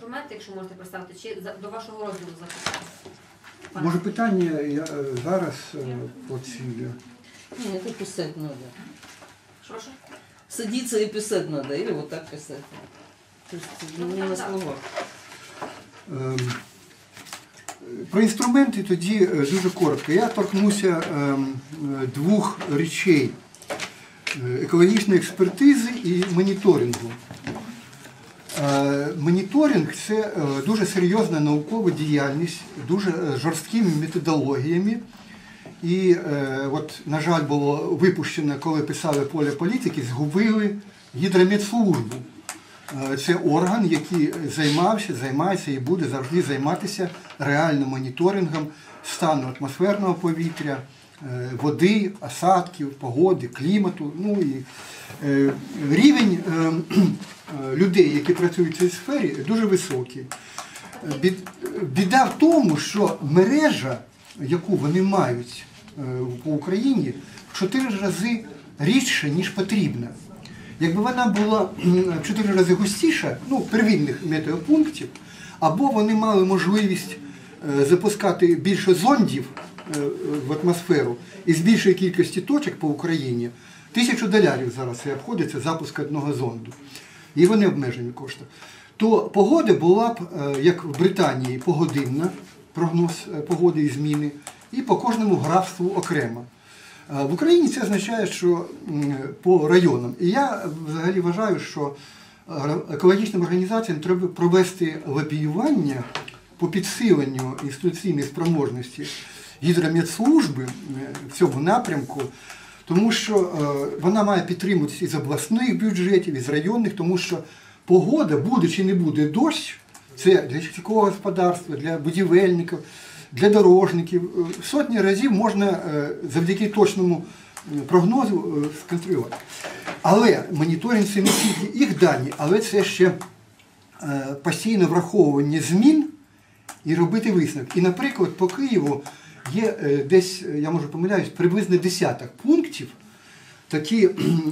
інструменти, якщо можете представити, чи до вашого розділу запитання? Може питання я зараз по цілі? Нет, это писать надо. Прошу? Садиться и писать надо, или вот так писать. То есть не на словах. Про інструменти тоді дуже коротко. Я торкнуся двох речей – екологічної експертизи і моніторингу. Моніторинг – це дуже серйозна наукова діяльність, дуже жорсткими методологіями. І, от, на жаль, було випущено, коли писали «Поле політики», згубили Гідрометслужбу. Це орган, який займається і буде завжди займатися реальним моніторингом стану атмосферного повітря, води, осадків, погоди, клімату. Ну, і рівень людей, які працюють в цій сфері, дуже високий. Біда в тому, що мережа, яку вони мають по Україні, в 4 рази рідше, ніж потрібно. Якби вона була в 4 рази густіша, ну, первинних метеопунктів, або вони мали можливість запускати більше зондів в атмосферу і з більшої кількості точок по Україні, $1000 зараз це обходиться запуск одного зонду. І вони обмежені кошти. То погода була б, як в Британії, погодинна, прогноз погоди і зміни, і по кожному графству окремо. В Україні це означає, що по районам. І я взагалі вважаю, що екологічним організаціям треба провести лобіювання по підсиленню інституційної спроможності Гідрометслужби в цьому напрямку, тому що вона має підтримуватися із обласних бюджетів, із районних, тому що погода, буде чи не буде дощ, це для сільського господарства, для будівельників, для дорожників. Сотні разів можна завдяки точному прогнозу сконструювати. Але моніторинг – це не тільки їх дані, але це ще постійне враховування змін і робити висновки. І, наприклад, по Києву є десь, я може помиляюсь, приблизно десяток пунктів, такі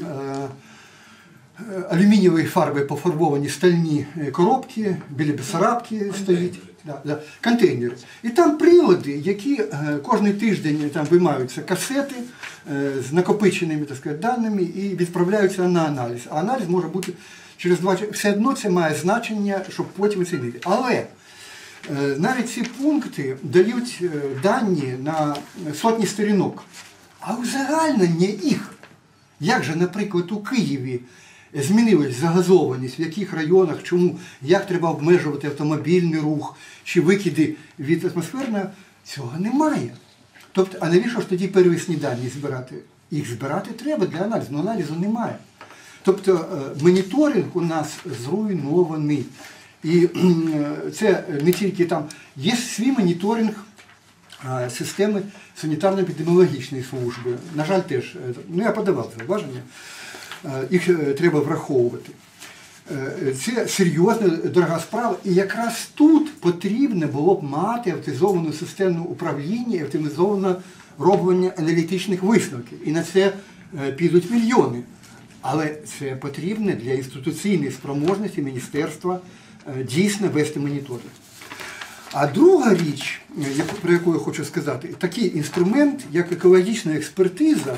алюмінієвої фарби пофарбовані стальні коробки, біля Бессарабки стоїть, контейнери. І там прилади, які кожен тиждень там виймаються касети з накопиченими, так сказати, даними і відправляються на аналіз. А аналіз може бути через 2 роки. Все одно це має значення, щоб потім оцінити. Але навіть ці пункти дають дані на сотні сторінок. А узагальнення їх, як же, наприклад, у Києві змінилась загазованість, в яких районах, чому, як треба обмежувати автомобільний рух, чи викиди від атмосферного, цього немає. Тобто, а навіщо ж тоді первісні дані збирати? Їх збирати треба для аналізу, але аналізу немає. Тобто, моніторинг у нас зруйнований. І це не тільки там, є свій моніторинг системи санітарно-епідеміологічної служби. На жаль, теж, ну я подавав зауваження, їх треба враховувати. Це серйозна, дорога справа, і якраз тут потрібно було б мати автоматизовану систему управління, автоматизоване роблення аналітичних висновків. І на це підуть мільйони. Але це потрібно для інституційної спроможності міністерства дійсно вести моніторинг. А друга річ, про яку я хочу сказати, такий інструмент, як екологічна експертиза,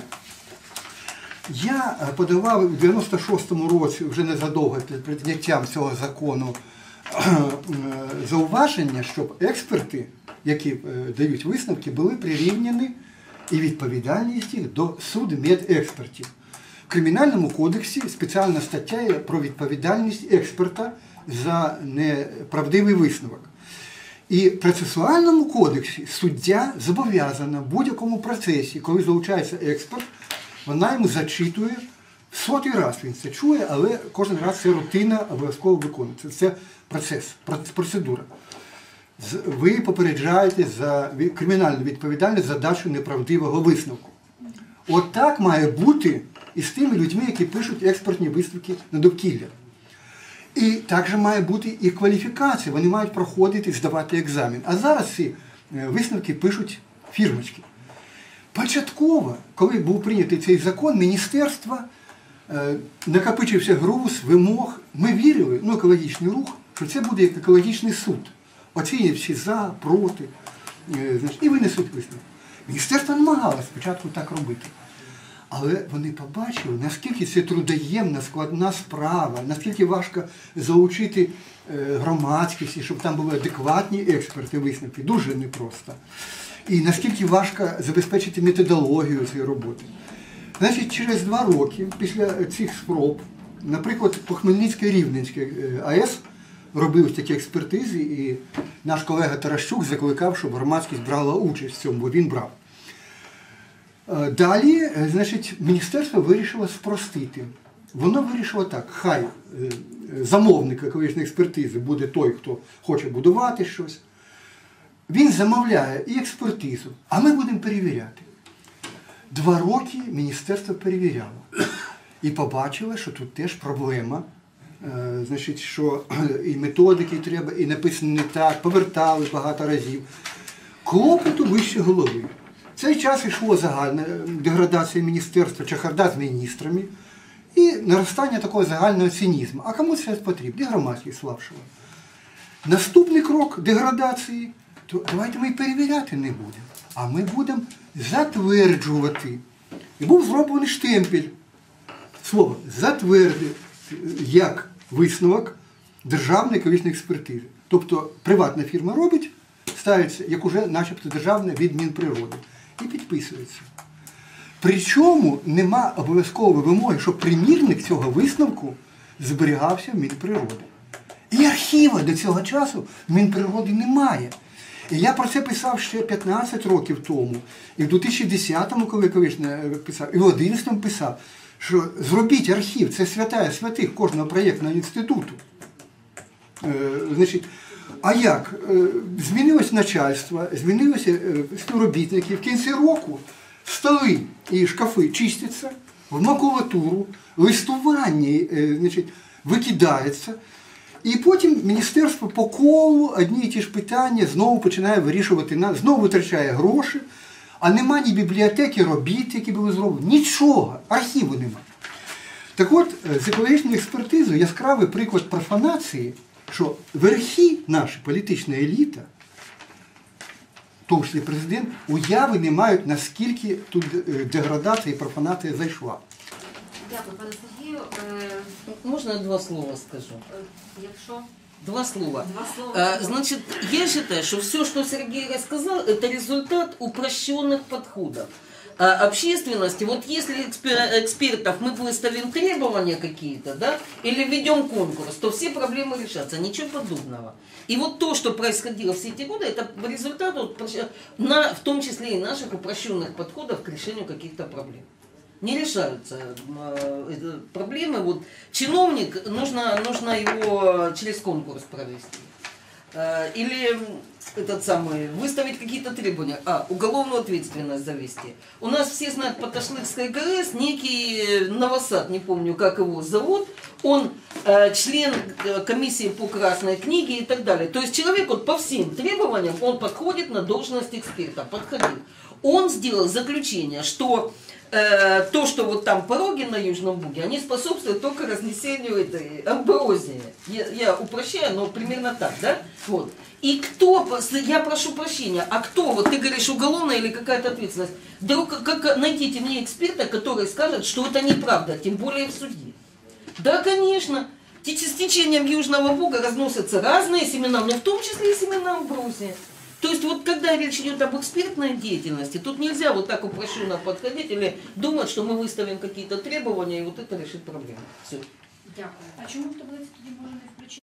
я подавав у 96-му році, вже незадовго перед прийняттям цього закону, зауваження, щоб експерти, які дають висновки, були прирівняні і відповідальність їх до судмедекспертів. В Кримінальному кодексі спеціальна стаття є про відповідальність експерта за неправдивий висновок. І в процесуальному кодексі суддя зобов'язана в будь-якому процесі, коли залучається експерт, вона йому зачитує в 100-й раз. Він це чує, але кожен раз це рутина обов'язково виконується. Це процес, процедура. Ви попереджаєте за кримінальну відповідальність за дачу неправдивого висновку. От так має бути і з тими людьми, які пишуть експертні висновки на довкілля. І також має бути і кваліфікація. Вони мають проходити, здавати екзамен. А зараз ці висновки пишуть фірмочки. Початково, коли був прийнятий цей закон, міністерство, накопичився груз, вимог. Ми вірили, екологічний рух, що це буде як екологічний суд. Оцінять всі за, проти, і винесуть висновок. Міністерство намагалося спочатку так робити. Але вони побачили, наскільки це трудоємна, складна справа, наскільки важко залучити громадськість, і щоб там були адекватні експерти висновки. Дуже непросто. І наскільки важко забезпечити методологію цієї роботи. Значить, через 2 роки після цих спроб, наприклад, по Хмельницькій Рівненській АЕС робив такі експертизи, і наш колега Таращук закликав, щоб громадськість брала участь в цьому, бо він брав. Далі, значить, міністерство вирішило спростити. Воно вирішило так, хай замовник екологічної експертизи буде той, хто хоче будувати щось. Він замовляє і експертизу, а ми будемо перевіряти. 2 роки міністерство перевіряло. І побачило, що тут теж проблема. Значить, що і методики треба, і написано не так, повертали багато разів. Клопоту вище голови. В цей час йшло загальна деградація міністерства, чахарда з міністрами і наростання такого загального цинізму. А кому це потрібно? І громадськість слабшала. Наступний крок деградації, то давайте ми перевіряти не будемо, а ми будемо затверджувати. І був зроблений штемпель. Слово «затвердити» як висновок державної екологічної експертизи. Тобто приватна фірма робить, ставиться, як уже начебто державна від Мінприроди. І підписується. Причому нема обов'язкової вимоги, щоб примірник цього висновку зберігався в Мінприроди. І архіва до цього часу в Мінприроди немає. І я про це писав ще 15 років тому. І в 2010-му, коли писав, і в 2011-му писав, що зробіть архів, це святая святих кожного проєктного інституту. Значить, а як? Змінилось начальство, змінилися співробітники. В кінці року столи і шкафи чистяться, в макулатуру, листування значить, викидається. І потім міністерство по колу одні і ті ж питання знову починає вирішувати, знову витрачає гроші, а нема ні бібліотеки робіт, які були зроблені. Нічого, архіву нема. Так от, з екологічною експертизою яскравий приклад профанації, що верхи наші, політична еліта, в тому числі президент, уяви не мають, наскільки тут деградація і профанація зайшла. Дякую, пане Сергію. Можно я 2 слова скажу? Якщо 2 слова. 2 слова. Значит, я считаю, что все, что Сергей рассказал, это результат упрощенных подходов. Общественности, вот если экспертов мы выставим требования какие-то, да, или введем конкурс, то все проблемы решатся, ничего подобного. И вот то, что происходило все эти годы, это результат, в том числе и наших упрощенных подходов к решению каких-то проблем. Не решаются проблемы. Вот чиновник, нужно его через конкурс провести. Или выставить какие-то требования. Уголовную ответственность завести. У нас все знают по Ташлыкской ГРС некий Новосад, не помню, как его зовут. Он член комиссии по Красной книге и так далее. То есть человек вот, по всем требованиям, он подходит на должность эксперта. Подходил. Он сделал заключение, что то, что вот там пороги на Южном Буге, они способствуют только разнесению этой амброзии. Я упрощаю, но примерно так, да? Вот. И кто, я прошу прощения, а кто, вот ты говоришь, уголовная или какая-то ответственность? Найдите мне эксперта, который скажет, что это неправда, тем более в суде. Да, конечно, с течением Южного Буга разносятся разные семена, но в том числе и семена амброзии. То есть вот когда речь идет об экспертной деятельности, тут нельзя вот так упрощенно подходить или думать, что мы выставим какие-то требования и вот это решит проблему. Все. Дякую. А чому в таблиці тоді може не включити?